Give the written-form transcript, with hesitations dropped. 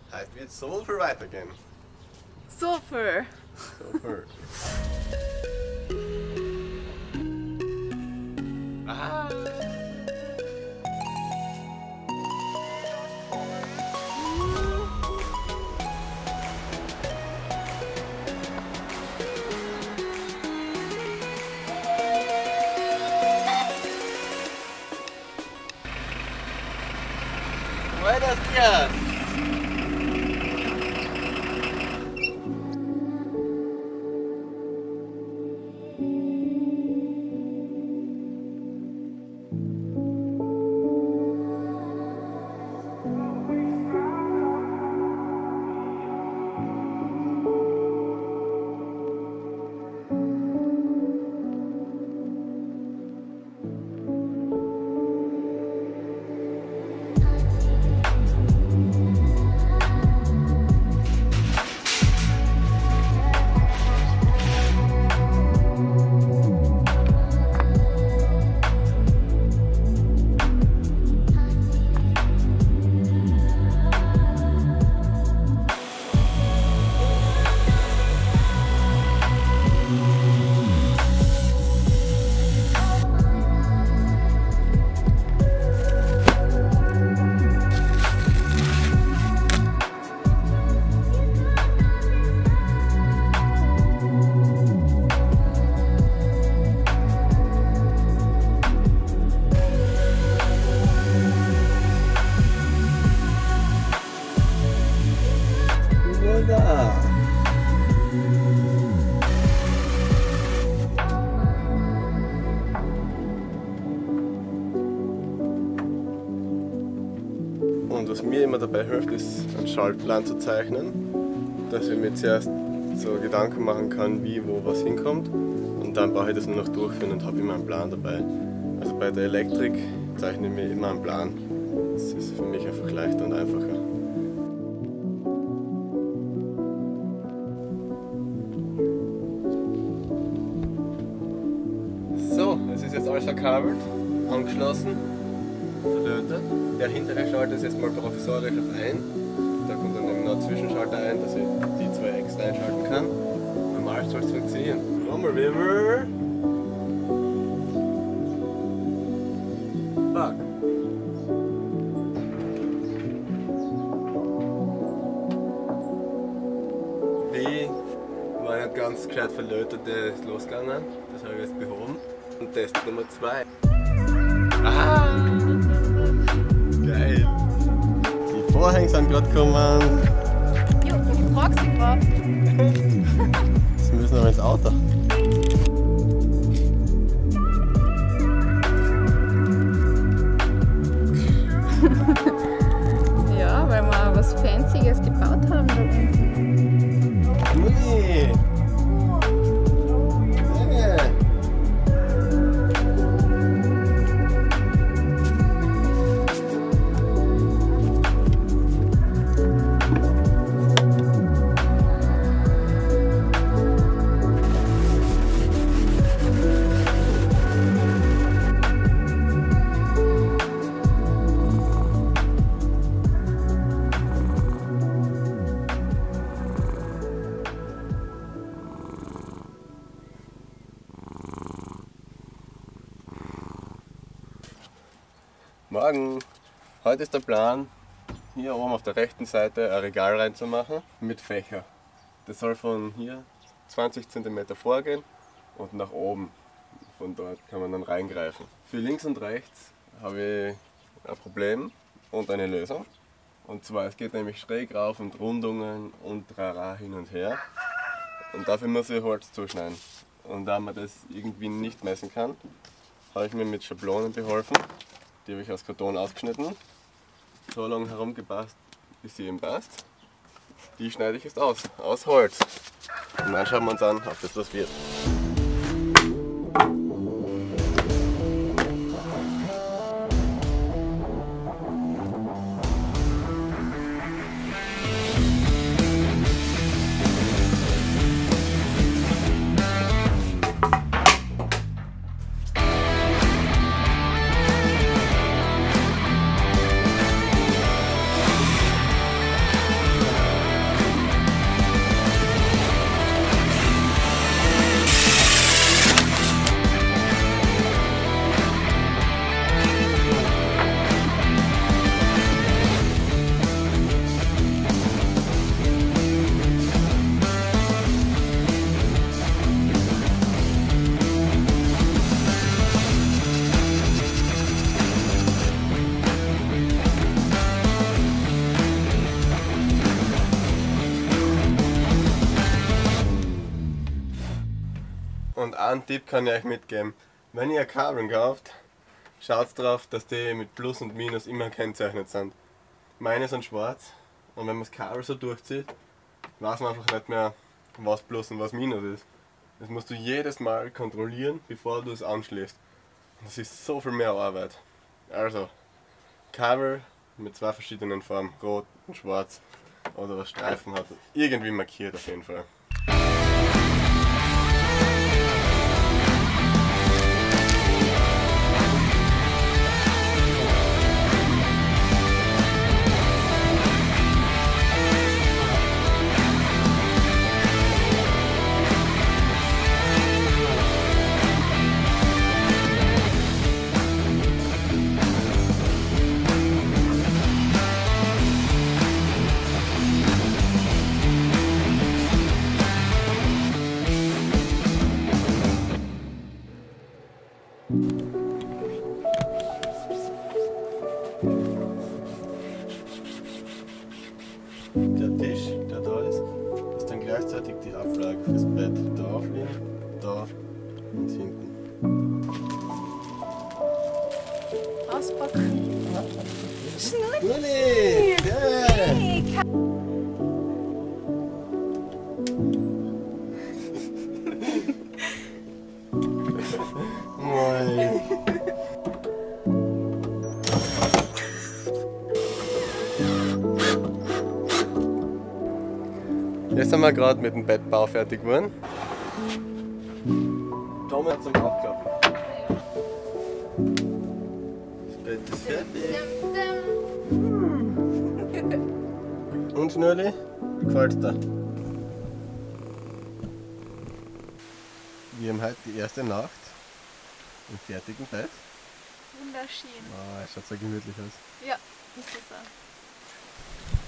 Heute wird so viel weitergehen. So viel. So viel. Ah. Buenos días. Und was mir immer dabei hilft, ist einen Schaltplan zu zeichnen, dass ich mir zuerst so Gedanken machen kann, wie, wo, was hinkommt, und dann brauche ich das nur noch durchführen und habe immer einen Plan dabei. Also bei der Elektrik zeichne ich mir immer einen Plan. Das ist für mich einfach leichter und einfacher. So, es ist jetzt alles verkabelt, angeschlossen, verlötet. Der hintere Schalter ist jetzt mal provisorisch auf ein. Da kommt dann eben noch ein Zwischenschalter ein, dass ich die zwei extra einschalten kann. Normal soll es funktionieren. Trommelwirbel! Fuck! Die war nicht ganz gescheit verlötet, der ist losgegangen. Das habe ich jetzt behoben. Und Test Nummer 2. Ah! Geil! Die Vorhänge sind gerade gekommen. Jo, ich trage sie gerade. Sie müssen aber ins Auto. Ja, weil wir was Fancyes gebaut haben da unten. Ui! Yeah. Morgen! Heute ist der Plan, hier oben auf der rechten Seite ein Regal reinzumachen mit Fächer. Das soll von hier 20 cm vorgehen und nach oben. Von dort kann man dann reingreifen. Für links und rechts habe ich ein Problem und eine Lösung. Und zwar, es geht nämlich schräg rauf und Rundungen und Rara hin und her. Und dafür muss ich Holz zuschneiden. Und da man das irgendwie nicht messen kann, habe ich mir mit Schablonen beholfen. Die habe ich aus Karton ausgeschnitten, so lange herumgepasst, bis sie eben passt. Die schneide ich jetzt aus Holz. Und dann schauen wir uns an, ob das was wird. einen Tipp kann ich euch mitgeben. Wenn ihr Kabeln kauft, schaut drauf, dass die mit Plus und Minus immer gekennzeichnet sind. Meine sind schwarz und wenn man das Kabel so durchzieht, weiß man einfach nicht mehr, was Plus und was Minus ist. Das musst du jedes Mal kontrollieren, bevor du es anschließt. Das ist so viel mehr Arbeit. Also, Kabel mit zwei verschiedenen Farben, rot und schwarz, oder was Streifen hat, irgendwie markiert auf jeden Fall. Der Tisch, der da ist dann gleichzeitig die Ablage fürs Bett. Da aufliegen, da und hinten. Auspacken. Schnulli! Yeah. Moin! Jetzt sind wir gerade mit dem Bettbau fertig geworden. Damit zum Aufklappen. Das Bett ist fertig. Und Schnurli, wie gefällt's dir? Wir haben heute die erste Nacht im fertigen Bett. Wunderschön. Oh, es schaut so gemütlich aus. Ja, ist das auch.